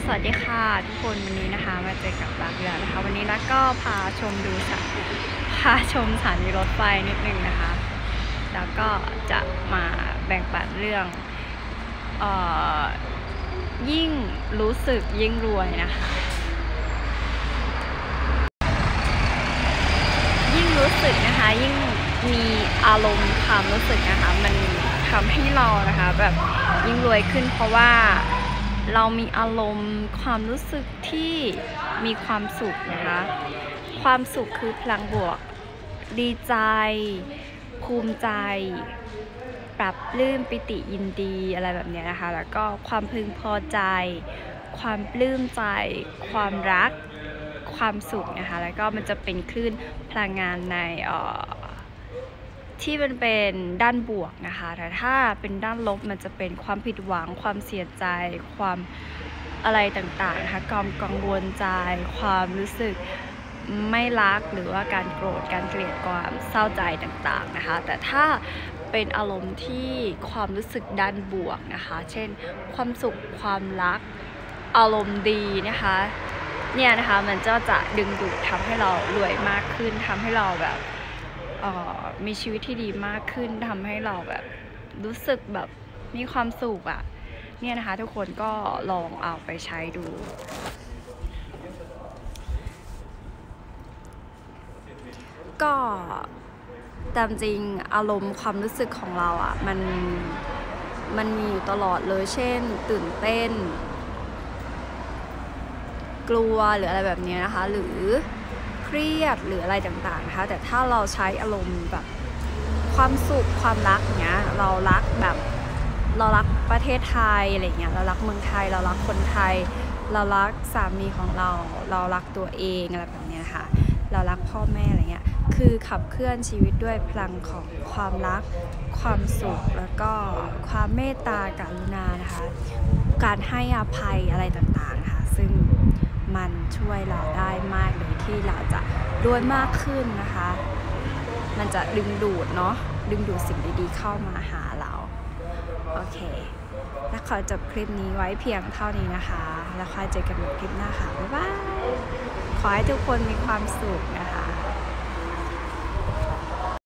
สวัสดีค่ะทุกคนวันนี้นะคะมาเจอกับรักแล้วนะคะวันนี้รักก็พาชมสถานีรถไฟนิดนึงนะคะแล้วก็จะมาแบ่งปันเรื่องยิ่งรู้สึกยิ่งรวยนะคะยิ่งรู้สึกนะคะยิ่งมีอารมณ์ความรู้สึกนะคะมันทำให้เรานะคะแบบยิ่งรวยขึ้นเพราะว่าเรามีอารมณ์ความรู้สึกที่มีความสุขนะคะความสุขคือพลังบวกดีใจภูมิใจปรับปลื้มปิติยินดีอะไรแบบนี้นะคะแล้วก็ความพึงพอใจความปลื้มใจความรักความสุขนะคะแล้วก็มันจะเป็นคลื่นพลังงานในที่มันเป็นด้านบวกนะคะแต่ถ้าเป็นด้านลบมันจะเป็นความผิดหวังความเสียใจความอะไรต่างๆนะคะความกังวลใจความรู้สึกไม่รักหรือว่าการโกรธการเกลียดความเศร้าใจต่างๆนะคะแต่ถ้าเป็นอารมณ์ที่ความรู้สึกด้านบวกนะคะเช่นความสุขความรักอารมณ์ดีนะคะเนี่ยนะคะมันจะดึงดูดทำให้เรารวยมากขึ้นทำให้เราแบบมีชีวิตที่ดีมากขึ้นทำให้เราแบบรู้สึกแบบมีความสุขอ่ะเนี่ยนะคะทุกคนก็ลองเอาไปใช้ดูก็ตามจริงอารมณ์ความรู้สึกของเราอ่ะมันมีอยู่ตลอดเลยเช่นตื่นเต้นกลัวหรืออะไรแบบนี้นะคะหรือเครียดหรืออะไรต่างๆนะคะแต่ถ้าเราใช้อารมณ์แบบความสุขความรักเนี้ยเรารักประเทศไทยอะไรเงี้ยเรารักเมืองไทยเรารักคนไทยเรารักสามีของเรารักตัวเองอะไรแบบนี้นะคะเรารักพ่อแม่อะไรเงี้ยคือขับเคลื่อนชีวิตด้วยพลังของความรักความสุขแล้วก็ความเมตตากรุณานะคะการให้อภัยอะไรต่างๆนะคะซึ่งมันช่วยเราได้มากเลยที่เราจะรวยมากขึ้นนะคะมันจะดึงดูดสิ่งดีๆเข้ามาหาเราโอเคแล้วขอจบคลิปนี้ไว้เพียงเท่านี้นะคะแล้วค่อยเจอกันใหม่คลิปหน้าค่ะบ๊ายบายขอให้ทุกคนมีความสุขนะคะ